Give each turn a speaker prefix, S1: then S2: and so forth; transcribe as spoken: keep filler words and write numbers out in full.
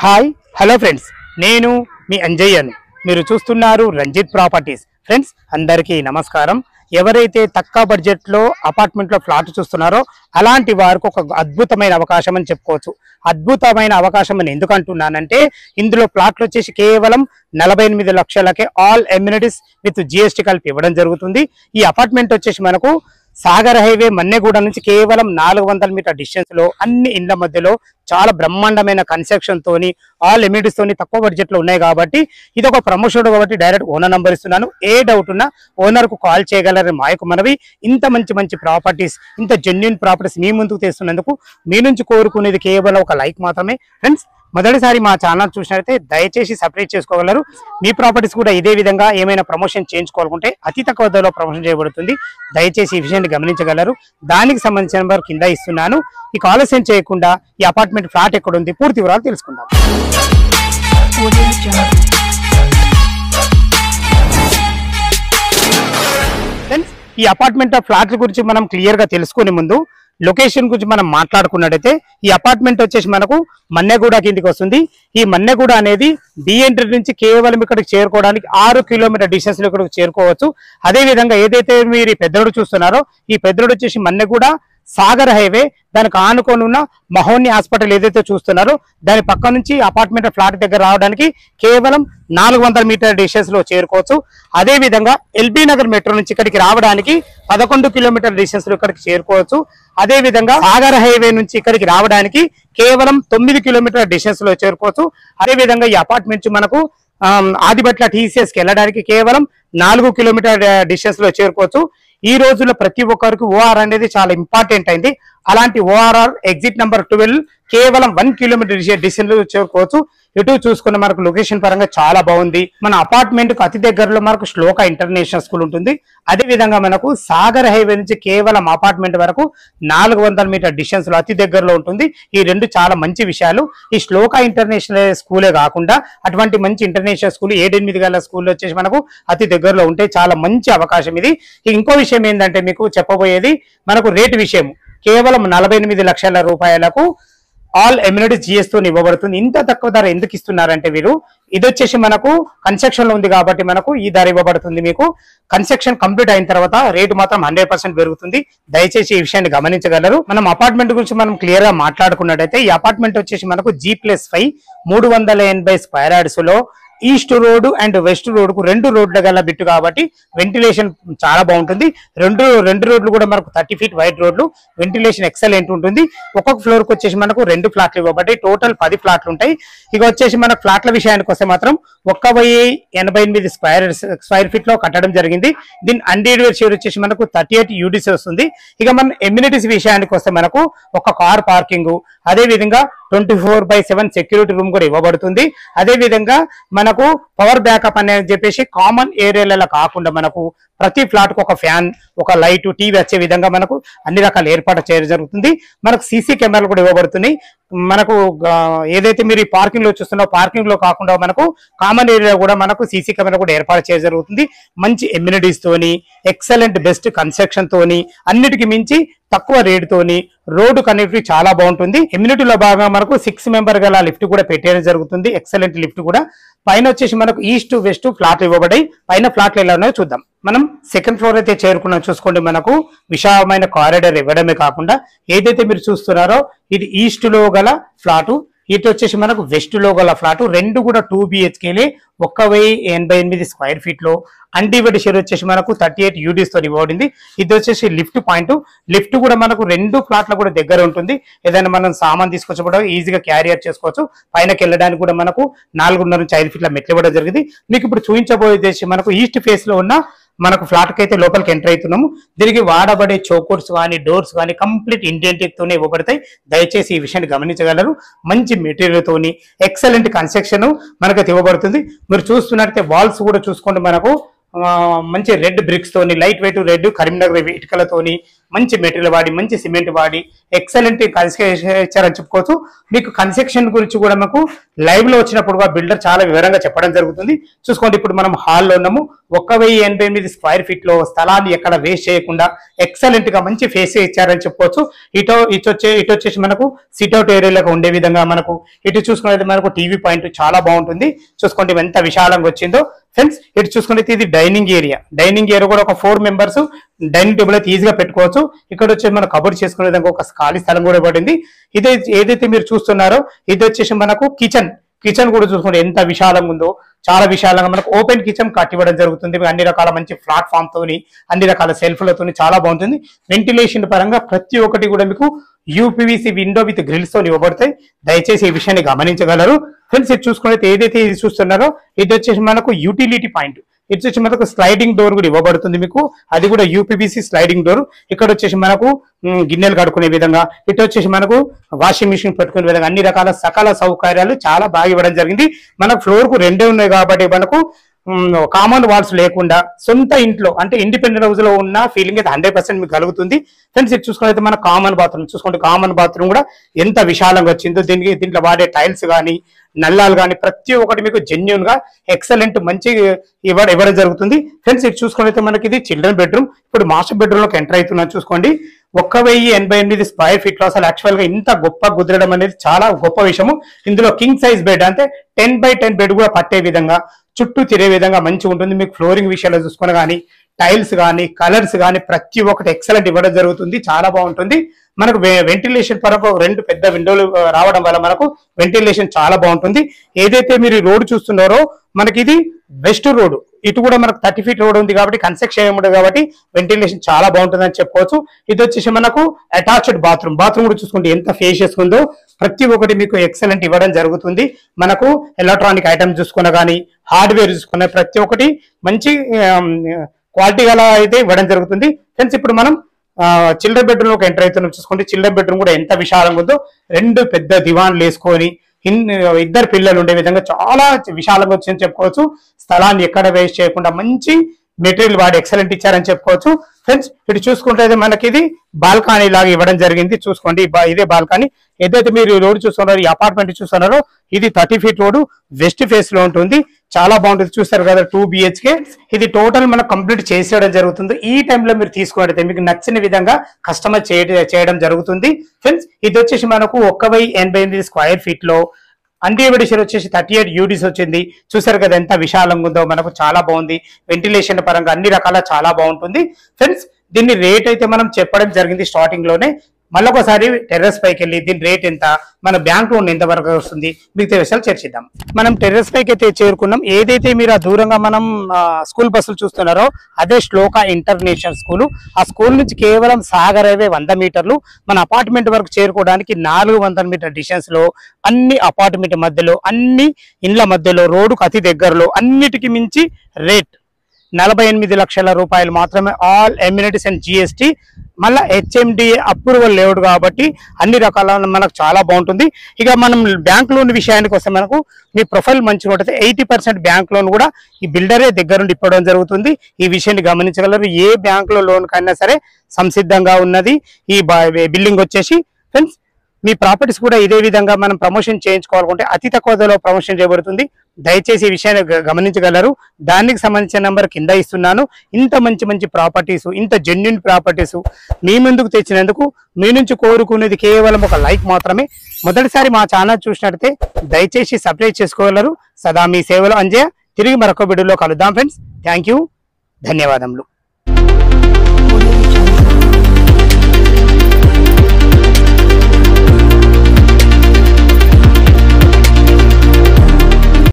S1: Hi hello friends, నేను మీ అంజయ్యను. మీరు చూస్తున్నారు రంజిత్ ప్రాపర్టీస్. ఫ్రెండ్స్ అందరికీ నమస్కారం. ఎవరైతే తక్కువ బడ్జెట్లో అపార్ట్మెంట్లో ఫ్లాట్ చూస్తున్నారో అలాంటి వారికి ఒక అద్భుతమైన అవకాశం అని చెప్పుకోవచ్చు. అద్భుతమైన అవకాశం అని ఎందుకు అంటున్నానంటే, ఇందులో ప్లాట్లు వచ్చేసి కేవలం నలభై ఎనిమిది లక్షలకే ఆల్ ఎమ్యూనిటీస్ విత్ జిఎస్టీ కలిపి ఇవ్వడం జరుగుతుంది. ఈ అపార్ట్మెంట్ వచ్చేసి మనకు సాగర్ హైవే మన్నెగూడ నుంచి కేవలం నాలుగు వందల మీటర్ డిస్టెన్స్ లో అన్ని ఇండ్ల మధ్యలో చాలా బ్రహ్మాండమైన కన్స్ట్రక్షన్ తోని ఆల్ ఎమ్యూనిటీస్ తోని తక్కువ బడ్జెట్ లో ఉన్నాయి కాబట్టి ఇది ఒక ప్రమోషన్ కాబట్టి డైరెక్ట్ ఓనర్ నంబర్ ఇస్తున్నాను. ఏ డౌట్ ఉన్నా ఓనర్ కు కాల్ చేయగలరని మా యొక్క మనవి. ఇంత మంచి మంచి ప్రాపర్టీస్, ఇంత జెన్యూన్ ప్రాపర్టీస్ మీ ముందుకు తెస్తున్నందుకు మీ నుంచి కోరుకునేది కేవలం ఒక లైక్ మాత్రమే. ఫ్రెండ్స్ మొదటిసారి మా ఛానల్ చూసినట్లయితే దయచేసి సబ్స్క్రైబ్ చేసుకోగలరు. మీ ప్రాపర్టీస్ కూడా ఇదే విధంగా ఏమైనా ప్రమోషన్ చేయించుకోవాలనుకుంటే అతి తక్కువ ధరలో ప్రమోషన్ చేయబడుతుంది. దయచేసి ఈ విషయాన్ని గమనించగలరు. దానికి సంబంధించిన నెంబర్ కింద ఇస్తున్నాను. ఈ ఆలస్యం చేయకుండా ఈ అపార్ట్మెంట్ ఫ్లాట్ ఎక్కడ ఉంది పూర్తి వివరాలు తెలుసుకుందాం. ఫ్రెండ్స్ ఈ అపార్ట్మెంట్ ఫ్లాట్ల గురించి మనం క్లియర్ గా తెలుసుకునే ముందు లొకేషన్ గురించి మనం మాట్లాడుకున్నట్టయితే ఈ అపార్ట్మెంట్ వచ్చేసి మనకు మన్నెగూడ కిందికి వస్తుంది. ఈ మన్నెగూడ అనేది డి ఎంట్రీ నుంచి కేవలం ఇక్కడికి చేరుకోవడానికి ఆరు కిలోమీటర్ డిస్టెన్స్ లో ఇక్కడికి చేరుకోవచ్చు. అదే విధంగా ఏదైతే మీరు ఈ పెద్దరోడ్ చూస్తున్నారో ఈ పెద్దరోడ్ వచ్చేసి మన్నెగూడ సాగర్ హైవే దానికి ఆనుకొని ఉన్న మహోని హాస్పిటల్ ఏదైతే చూస్తున్నారో దాని పక్క నుంచి అపార్ట్మెంట్ ఫ్లాట్ దగ్గర రావడానికి కేవలం నాలుగు వందల మీటర్ డిస్టెన్స్ లో చేరుకోవచ్చు. అదే విధంగా ఎల్బీ నగర్ మెట్రో నుంచి ఇక్కడికి రావడానికి పదకొండు కిలోమీటర్ డిస్టెన్స్ లో ఇక్కడికి చేరుకోవచ్చు. అదే విధంగా సాగర్ హైవే నుంచి ఇక్కడికి రావడానికి కేవలం తొమ్మిది కిలోమీటర్ డిస్టెన్స్ లో చేరుకోవచ్చు. అదే విధంగా ఈ అపార్ట్మెంట్ మనకు ఆదిబట్ల టీసీఎస్ కి వెళ్ళడానికి కేవలం నాలుగు కిలోమీటర్ డిస్టెన్స్ లో చేరుకోవచ్చు. ఈ రోజుల్లో ప్రతి ఒక్కరికి ఓఆర్ అనేది చాలా ఇంపార్టెంట్ అయింది. అలాంటి ఓఆర్ఆర్ ఎగ్జిట్ నెంబర్ ట్వెల్వ్ కేవలం వన్ కిలోమీటర్ డిస్టెన్స్ లో చేరుకోవచ్చు. ఇటు చూసుకున్న మనకు లొకేషన్ పరంగా చాలా బాగుంది. మన అపార్ట్మెంట్ కు అతి దగ్గరలో మనకు శ్లోక ఇంటర్నేషనల్ స్కూల్ ఉంటుంది. అదే విధంగా మనకు సాగర్ హైవే నుంచి కేవలం అపార్ట్మెంట్ వరకు నాలుగు వందల మీటర్ డిస్టెన్స్ లో అతి దగ్గరలో ఉంటుంది. ఈ రెండు చాలా మంచి విషయాలు. ఈ శ్లోక ఇంటర్నేషనల్ స్కూలే కాకుండా అటువంటి మంచి ఇంటర్నేషనల్ స్కూల్ ఏడెనిమిది గల స్కూల్ వచ్చేసి మనకు అతి దగ్గరలో ఉంటే చాలా మంచి అవకాశం ఇది. ఇంకో విషయం ఏంటంటే మీకు చెప్పబోయేది మనకు రేటు విషయం. కేవలం నలభై ఎనిమిది లక్షల రూపాయలకు ఆల్ ఎమ్యూనిటీస్ జిఎస్ తో ఇవ్వబడుతుంది. ఇంత తక్కువ ధర ఎందుకు ఇస్తున్నారంటే వీరు ఇది వచ్చేసి మనకు కన్స్ట్రక్షన్ లో ఉంది కాబట్టి మనకు ఈ ధర ఇవ్వబడుతుంది. మీకు కన్స్ట్రక్షన్ కంప్లీట్ అయిన తర్వాత రేటు మాత్రం హండ్రెడ్ పర్సెంట్ పెరుగుతుంది. దయచేసి ఈ విషయాన్ని గమనించగలరు. మనం అపార్ట్మెంట్ గురించి మనం క్లియర్ గా మాట్లాడుకున్నట్టయితే ఈ అపార్ట్మెంట్ వచ్చేసి మనకు జీ ప్లస్ ఫైవ్ మూడు వందల ఎనభై స్క్వేర్ యార్డ్స్ లో east road and west road కు రెండు రోడ్ల గల బిట్టు కాబట్టి వెంటిలేషన్ చాలా బాగుంటుంది. రెండు రెండు రోడ్లు కూడా మనకు థర్టీ ఫీట్ వైడ్ రోడ్లు, వెంటిలేషన్ ఎక్సలెంట్ ఉంటుంది. ఒక్కొక్క ఫ్లోర్ కు వచ్చేసి మనకు రెండు ఫ్లాట్లు ఇవ్వబడ్డాయి. టోటల్ పది ఫ్లాట్లు ఉంటాయి. ఇక వచ్చేసి మన ఫ్లాట్ల విషయానికి వస్తే మాత్రం ఒక్క వెయ్యి ఎనభై ఎనిమిది స్క్వేర్ స్క్వేర్ ఫీట్ లో కట్టడం జరిగింది. దీని అన్డివైడెడ్ షేర్ వచ్చేసి మనకు థర్టీ ఎయిట్ యూడిసి వస్తుంది. ఇక మన ఎమ్యూనిటీస్ విషయానికి వస్తే మనకు ఒక కార్ పార్కింగ్, అదే విధంగా twenty four by seven security room కూడా ఇవ్వబడుతుంది. అదే విధంగా మనకు పవర్ బ్యాకప్ అనేది చెప్పేసి కామన్ ఏరియాలలో కాకుండా మనకు ప్రతి ఫ్లాట్ కు ఒక ఫ్యాన్, ఒక లైట్, టీవీ వచ్చే విధంగా మనకు అన్ని రకాల ఏర్పాటు చేయడం జరుగుతుంది. మనకు సీసీ కెమెరాలు కూడా ఇవ్వబడుతున్నాయి. మనకు ఏదైతే మీరు ఈ పార్కింగ్ లో చూస్తున్నా పార్కింగ్ లో కాకుండా మనకు కామన్ ఏరియా కూడా మనకు సీసీ కెమెరా కూడా ఏర్పాటు చేయడం జరుగుతుంది. మంచి ఎమ్యూనిటీస్ తోని, ఎక్సలెంట్ బెస్ట్ కన్స్ట్రక్షన్ తోని, అన్నిటికీ మించి తక్కువ రేట్ తోని రోడ్డు కనెక్టివిటీ చాలా బాగుంటుంది. ఇమ్యూనిటీలో భాగంగా మనకు సిక్స్ మెంబర్ గల లిఫ్ట్ కూడా పెట్టేయడం జరుగుతుంది. ఎక్సలెంట్ లిఫ్ట్ కూడా. పైన వచ్చేసి మనకు ఈస్ట్ వెస్ట్ ఫ్లాట్లు ఇవ్వబడ్డాయి. పైన ఫ్లాట్లు ఎలా ఉన్నాయో చూద్దాం. మనం సెకండ్ ఫ్లోర్ అయితే చేరుకున్నాం. చూసుకోండి, మనకు విశాలమైన కారిడార్ ఇవ్వడమే కాకుండా ఏదైతే మీరు చూస్తున్నారో ఇది ఈస్ట్ లో గల ఫ్లాటు, ఇటు వచ్చేసి మనకు వెస్ట్ లో గల ఫ్లాట్. రెండు కూడా టూ బిహెచ్కేలే ఒక్క వెయ్యి ఎనభై ఎనిమిది స్క్వేర్ ఫీట్ లో అన్డివైడెడ్ షేర్ వచ్చేసి మనకు థర్టీ ఎయిట్ యూడీస్ తో ఇవ్వబడింది. ఇది వచ్చేసి లిఫ్ట్ పాయింట్. లిఫ్ట్ కూడా మనకు రెండు ఫ్లాట్ల కూడా దగ్గర ఉంటుంది. ఏదైనా మనం సామాన్ తీసుకొచ్చడం ఈజీగా క్యారియర్ చేసుకోవచ్చు. పైనకి వెళ్ళడానికి కూడా మనకు నాలుగున్నర నుంచి ఐదు ఫీట్ల మెట్లు ఇవ్వడం జరిగింది. మీకు ఇప్పుడు చూపించబోయేది మనకు ఈస్ట్ ఫేస్ లో ఉన్న మనకు ఫ్లాట్ కి అయితే లోపలికి ఎంటర్ అవుతున్నాము. దీనికి వాడబడే చోకోర్స్ కానీ డోర్స్ కానీ కంప్లీట్ ఇండియన్ తోనే ఇవ్వబడతాయి. దయచేసి ఈ విషయాన్ని గమనించగలరు. మంచి మెటీరియల్ తోని ఎక్సలెంట్ కన్స్ట్రక్షన్ మనకైతే ఇవ్వబడుతుంది. మీరు చూస్తున్నట్లయితే వాల్స్ కూడా చూసుకోండి, మనకు మంచి రెడ్ బ్రిక్స్ తోని, లైట్ వెయిట్ రెడ్ కరీంనగర్ ఇటుకలతోని మంచి మెటీరియల్ వాడి మంచి సిమెంట్ వాడి ఎక్సలెంట్ కన్స్ట్రక్షన్ ఇచ్చారని చెప్పుకోవచ్చు. మీకు కన్స్ట్రక్షన్ గురించి కూడా మాకు లైవ్ లో వచ్చినప్పుడు బిల్డర్ చాలా వివరంగా చెప్పడం జరుగుతుంది. చూసుకోండి, ఇప్పుడు మనం హాల్లో ఉన్నాము. ఒక వెయ్యి ఎనభై ఎనిమిది స్క్వేర్ ఫీట్ లో స్థలాన్ని ఎక్కడ వేస్ట్ చేయకుండా ఎక్సలెంట్ గా మంచి ఫేస్ ఇచ్చారని చెప్పుకోవచ్చు. ఇటు ఇటు వచ్చే ఇటు వచ్చేసి మనకు సిట్అవుట్ ఏరియాలకు ఉండే విధంగా మనకు ఇటు చూసుకున్నది మనకు టీవీ పాయింట్ చాలా బాగుంటుంది. చూసుకోండి ఎంత విశాలంగా వచ్చిందో ఫ్రెండ్స్. ఇటు చూసుకున్నది ఇది డైనింగ్ ఏరియా. డైనింగ్ ఏరియా కూడా ఒక ఫోర్ మెంబర్స్ డైనింగ్ టేబుల్ అయితే ఈజీగా పెట్టుకోవచ్చు. ఇక్కడ వచ్చేసి మన కబోర్డ్ చేసుకునే విధంగా ఒక ఖాళీ స్థలం కూడా పడింది. ఇదే ఏదైతే మీరు చూస్తున్నారో ఇది వచ్చేసి మనకు కిచెన్. కిచెన్ కూడా చూసుకోండి ఎంత విశాలంగా ఉందో, చాలా విశాలంగా మనకు ఓపెన్ కిచెన్ కట్టి ఇవ్వడం జరుగుతుంది. అన్ని రకాల మంచి ప్లాట్ఫామ్ తోని అన్ని రకాల సెల్ఫ్లతోని చాలా బాగుంటుంది. వెంటిలేషన్ పరంగా ప్రతి ఒక్కటి కూడా మీకు యూపీవీసీ విండో విత్ గ్రిల్స్ తో ఇవ్వబడతాయి. దయచేసి ఈ విషయాన్ని గమనించగలరు ఫ్రెండ్స్. ఇది చూసుకున్నట్టు ఏదైతే ఇది చూస్తున్నారో ఇది వచ్చేసి మనకు యూటిలిటీ పాయింట్. ఇటు వచ్చి మనకు స్లైడింగ్ డోర్ కూడా ఇవ్వబడుతుంది మీకు, అది కూడా యూపీవీసీ స్లైడింగ్ డోర్. ఇక్కడ వచ్చేసి మనకు గిన్నెలు కడుక్కునే విధంగా, ఇటు వచ్చేసి మనకు వాషింగ్ మిషన్ పెట్టుకునే విధంగా అన్ని రకాల సకల సౌకర్యాలు చాలా బాగా ఇవ్వడం జరిగింది. మనకు ఫ్లోర్ కు రెండే ఉన్నాయి కాబట్టి మనకు కామన్ వాల్స్ లేకుండా సొంత ఇంట్లో అంటే ఇండిపెండెంట్ హౌస్ లో ఉన్న ఫీలింగ్ అయితే హండ్రెడ్ పర్సెంట్ మీకు కలుగుతుంది ఫ్రెండ్స్. ఇది చూసుకున్నైతే మన కామన్ బాత్రూమ్ చూసుకోండి, కామన్ బాత్రూమ్ కూడా ఎంత విశాలంగా వచ్చిందో. దీనికి దీంట్లో వాడే టైల్స్ కానీ నల్లాలు కానీ ప్రతి ఒక్కటి మీకు జెన్యున్ గా ఎక్సలెంట్ మంచి ఇవ్వ ఇవ్వడం జరుగుతుంది ఫ్రెండ్స్. ఇది చూసుకున్నైతే మనకి ఇది చిల్డ్రన్ బెడ్రూమ్. ఇప్పుడు మాస్టర్ బెడ్రూమ్ లోకి ఎంటర్ అవుతున్నాం. చూసుకోండి, ఒక్క వెయ్యి ఎనభై ఎనిమిది స్క్వేర్ ఫీట్ లో అసలు యాక్చువల్ గా ఇంత గొప్ప కుదరడం అనేది చాలా గొప్ప విషయము. ఇందులో కింగ్ సైజ్ బెడ్ అంటే టెన్ బై టెన్ బెడ్ కూడా పట్టే విధంగా చుట్టూ తిరిగే విధంగా మంచిగా ఉంటుంది. మీకు ఫ్లోరింగ్ విషయాల్లో చూసుకుని కానీ టైల్స్ కానీ కలర్స్ కానీ ప్రతి ఒక్కటి ఎక్సలెంట్ ఇవ్వడం జరుగుతుంది, చాలా బాగుంటుంది. మనకు వెంటిలేషన్ పరకు రెండు పెద్ద విండోలు రావడం వల్ల మనకు వెంటిలేషన్ చాలా బాగుంటుంది. ఏదైతే మీరు రోడ్ చూస్తున్నారో మనకి ఇది వెస్ట్ రోడ్, ఇటు కూడా మనకు థర్టీ ఫీట్ రోడ్ ఉంది కాబట్టి కన్స్ట్రక్షన్ ఏమి ఉండదు కాబట్టి వెంటిలేషన్ చాలా బాగుంటుంది అని చెప్పుకోవచ్చు. ఇది వచ్చేసి మనకు అటాచ్డ్ బాత్రూమ్. బాత్రూమ్ కూడా చూసుకుంటే ఎంత ఫేషియస్ ఉందో ప్రతి ఒక్కటి మీకు ఎక్సలెంట్ ఇవ్వడం జరుగుతుంది. మనకు ఎలక్ట్రానిక్ ఐటమ్స్ చూసుకున్నా కానీ హార్డ్వేర్ చూసుకున్న ప్రతి ఒక్కటి మంచి క్వాలిటీ గల అయితే ఇవ్వడం జరుగుతుంది ఫ్రెండ్స్. ఇప్పుడు మనం చిల్డ్రన్ బెడ్రూమ్ లోకి ఎంటర్ అవుతున్నాం. చూసుకోండి, చిల్డ్రన్ బెడ్రూమ్ కూడా ఎంత విశాలంగా ఉందో. రెండు పెద్ద దివాన్లు వేసుకొని ఇద్దరు పిల్లలు ఉండే విధంగా చాలా విశాలంగా వచ్చిందని చెప్పుకోవచ్చు. స్థలాన్ని ఎక్కడ వేస్ట్ చేయకుండా మంచి మెటీరియల్ వాడి ఎక్సలెంట్ ఇచ్చారని చెప్పుకోవచ్చు ఫ్రెండ్స్. ఇటు చూసుకుంటే మనకి ఇది బాల్కనీ లాగా ఇవ్వడం జరిగింది. చూసుకోండి, ఇదే బాల్కనీ. ఏదైతే మీరు రోడ్ చూస్తున్నారో ఈ అపార్ట్మెంట్ చూస్తున్నారో ఇది thirty feet road west face లో ఉంటుంది, చాలా బాగుంటుంది. చూస్తారు కదా టూ బిహెచ్కే. ఇది టోటల్ మనకు కంప్లీట్ చేసేయడం జరుగుతుంది. ఈ టైంలో మీరు తీసుకున్నట్టయితే మీకు నచ్చిన విధంగా కస్టమైజ్ చేయడం జరుగుతుంది ఫ్రెండ్స్. ఇది వచ్చేసి మనకు ఒక్క వెయ్యి ఎనభై ఎనిమిది స్క్వేర్ ఫీట్ లో అన్డివైడెడ్ వచ్చేసి థర్టీ ఎయిట్ యూడీస్ వచ్చింది. చూసారు కదా ఎంత విశాలంగా ఉందో, మనకు చాలా బాగుంది. వెంటిలేషన్ పరంగా అన్ని రకాల చాలా బాగుంటుంది ఫ్రెండ్స్. దీన్ని రేట్ అయితే మనం చెప్పడం జరిగింది స్టార్టింగ్ లోనే. మళ్ళొకసారి టెర్రస్ పైకి వెళ్ళి దీని రేట్ ఎంత, మన బ్యాంక్ లోన్ ఎంత వరకు వస్తుంది మిగతా విషయాలు చర్చిద్దాం. మనం టెర్రస్ పైకి అయితే చేరుకున్నాం. ఏదైతే మీరు ఆ దూరంగా మనం స్కూల్ బస్సులు చూస్తున్నారో అదే శ్లోక ఇంటర్నేషనల్ స్కూల్. ఆ స్కూల్ నుంచి కేవలం సాగర్ హైవే వంద మీటర్లు, మన అపార్ట్మెంట్ వరకు చేరుకోవడానికి నాలుగు వందల మీటర్ డిస్టెన్స్ లో అన్ని అపార్ట్మెంట్ మధ్యలో అన్ని ఇండ్ల మధ్యలో రోడ్డుకు అతి దగ్గరలో అన్నిటికీ మించి రేట్ నలభై ఎనిమిది లక్షల రూపాయలు మాత్రమే. ఆల్ ఎమ్యూనిటీస్ అండ్ జిఎస్టీ, మళ్ళీ హెచ్ఎండిఏ అప్రూవల్ లేవుడు కాబట్టి అన్ని రకాల మనకు చాలా బాగుంటుంది. ఇక మనం బ్యాంక్ లోన్ విషయానికి వస్తే మనకు మీ ప్రొఫైల్ మంచిగా ఉంటుంది. ఎయిటీ పర్సెంట్ బ్యాంక్ లోన్ కూడా ఈ బిల్డరే దగ్గరుండి ఇప్పడం జరుగుతుంది. ఈ విషయాన్ని గమనించగలరు. ఏ బ్యాంక్ లో లోన్ కైనా సరే సంసిద్ధంగా ఉన్నది ఈ బిల్డింగ్ వచ్చేసి ఫ్రెండ్స్. మీ ప్రాపర్టీస్ కూడా ఇదే విధంగా మనం ప్రమోషన్ చేయించుకోవాలనుకుంటే అతి తక్కువ ధరలో ప్రమోషన్ చేయబడుతుంది. దయచేసి ఈ విషయాన్ని గమనించగలరు. దానికి సంబంధించిన నెంబర్ కింద ఇస్తున్నాను. ఇంత మంచి మంచి ప్రాపర్టీస్, ఇంత జెన్యున్ ప్రాపర్టీస్ మీ ముందుకు తెచ్చినందుకు మీ నుంచి కోరుకునేది కేవలం ఒక లైక్ మాత్రమే. మొదటిసారి మా ఛానల్ చూసినట్లయితే దయచేసి సబ్స్క్రైబ్ చేసుకోగలరు. సదా మీ సేవలో అంజయ్య. తిరిగి మరొక వీడియోలో కలుద్దాం ఫ్రెండ్స్. థ్యాంక్ యూ, ధన్యవాదములు.